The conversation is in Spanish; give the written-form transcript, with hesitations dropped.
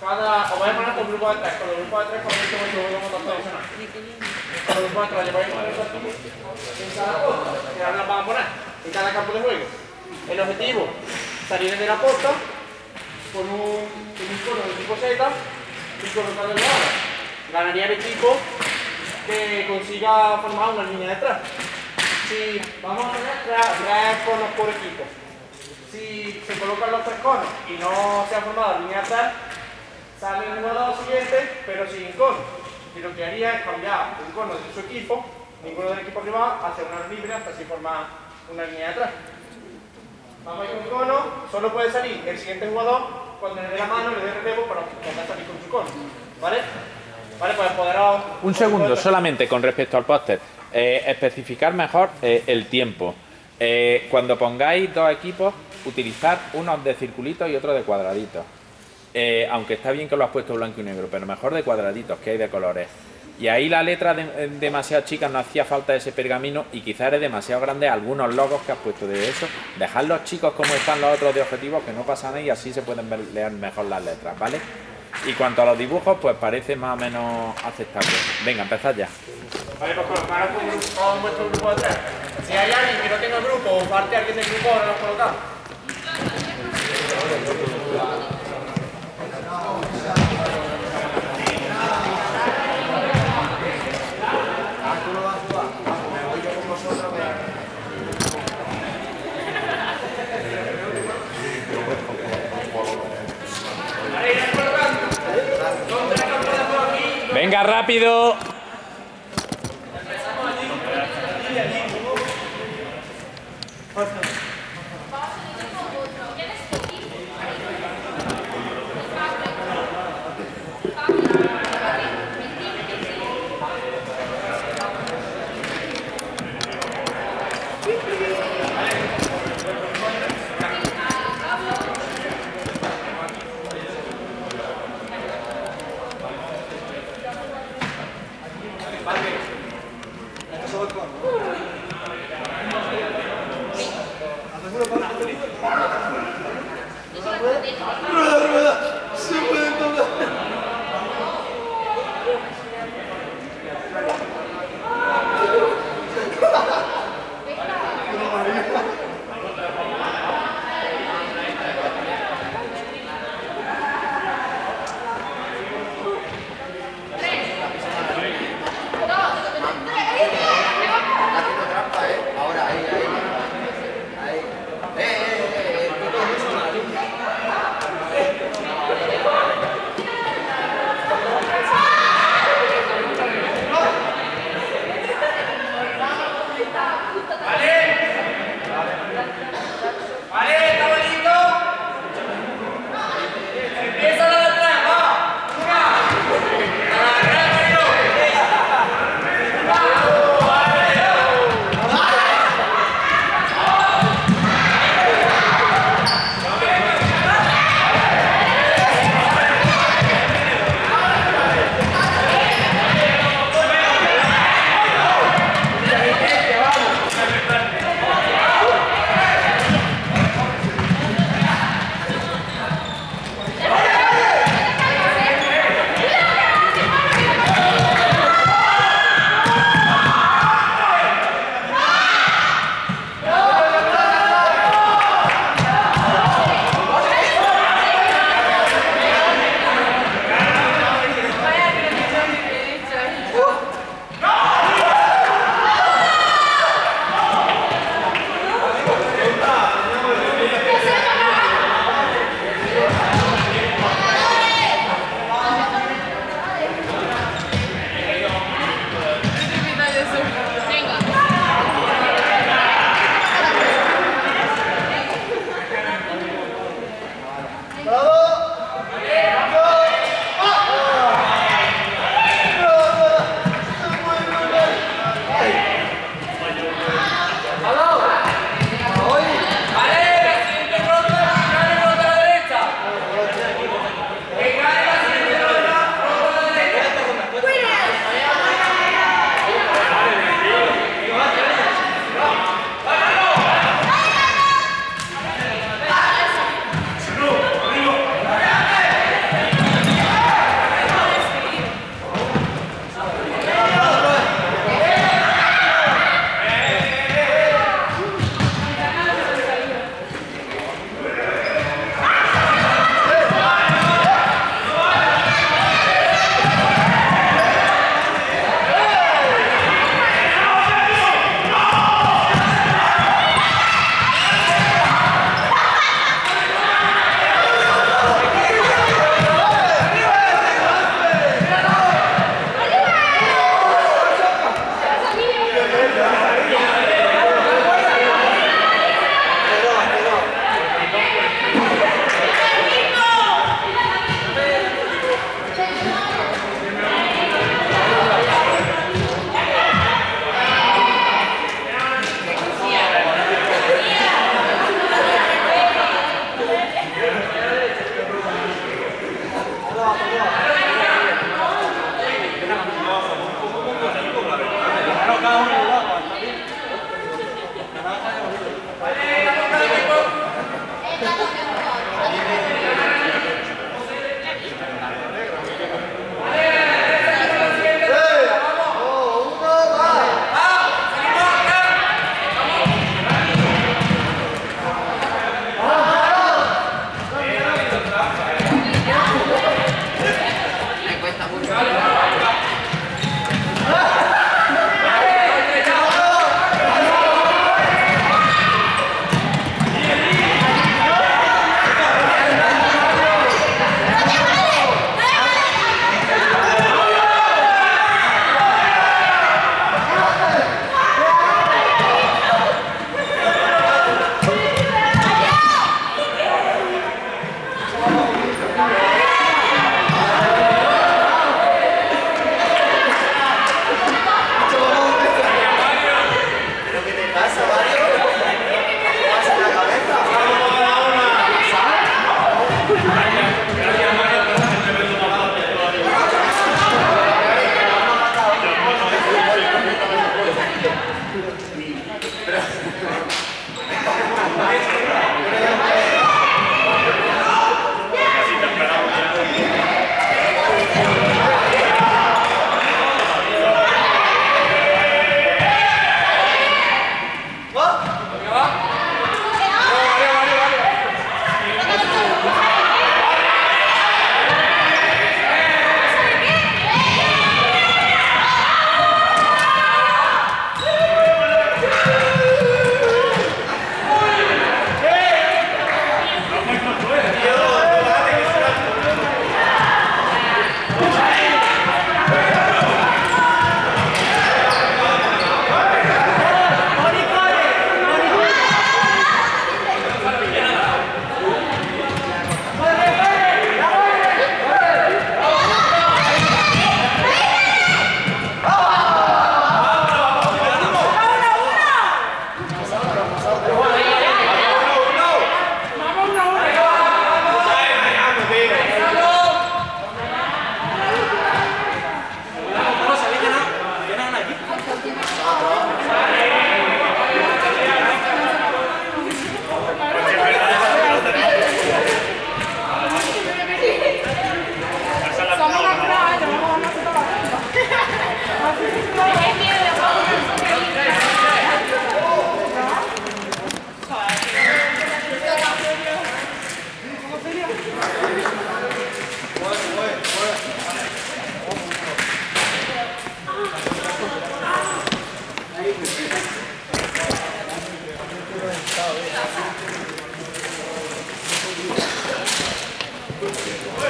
os vais a poner por grupo de 3, con los grupos de 3 con esto vuestro motor tradicional. Con los grupos de 3 lleváis con eso aquí, en cada posta, que ahora las van a poner en cada campo de juego. El objetivo, salir de la posta con un cono de tipo Z y colocarlo en la hora. Ganaría el equipo que consiga formar una línea de 3. Si vamos a tener 3 conos por equipo, si se colocan los 3 conos y no se ha formado la línea de 3, sale el jugador siguiente, pero sin cono. Y lo que haría es cambiar un cono de su equipo, ninguno del equipo rival, hacia una libre hasta así formar una línea de 3. Vamos a ir con un cono, solo puede salir el siguiente jugador cuando le dé la mano, le dé relevo para poder salir con su cono. ¿Vale? Vale, pues podrá... Un segundo, solamente con respecto al póster. Especificar mejor el tiempo. Cuando pongáis dos equipos, utilizar unos de circulitos y otros de cuadraditos. Aunque está bien que lo has puesto blanco y negro, pero mejor de cuadraditos, que hay de colores. Y ahí la letra demasiado chica, no hacía falta ese pergamino, y quizás eres demasiado grande algunos logos que has puesto de eso. Dejadlos chicos como están los otros de objetivos, que no pasa nada, y así se pueden leer mejor las letras, ¿vale? Y cuanto a los dibujos, pues parece más o menos aceptable. Venga, empezad ya. Vale, pues colocar con vuestro grupo de 3. Si hay alguien que no tenga grupo o parte alguien del grupo, ahora lo colocamos. Venga, rápido. Bueno.